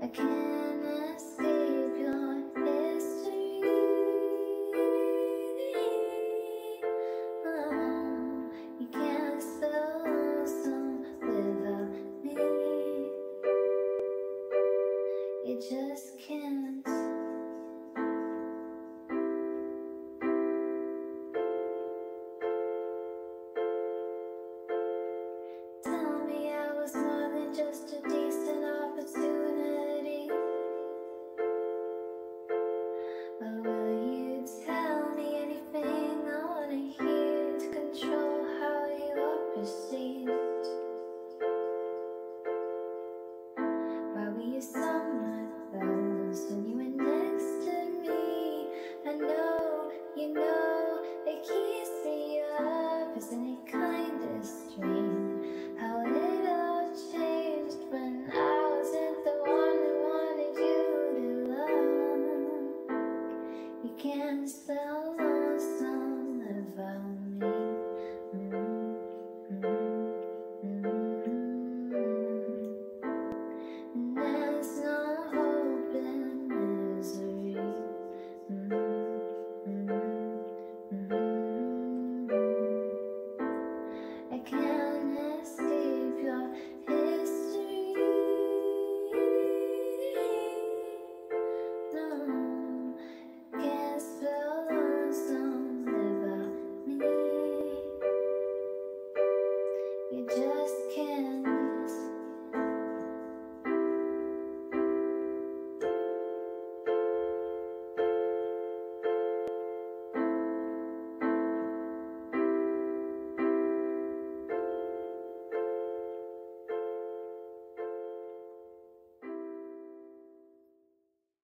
I can't escape your history. Oh, you can't spell some without me. You just can't. Tell me I was more than just a decent opportunity. Or will you tell me anything I wanna hear to control how you are perceived? Why were you so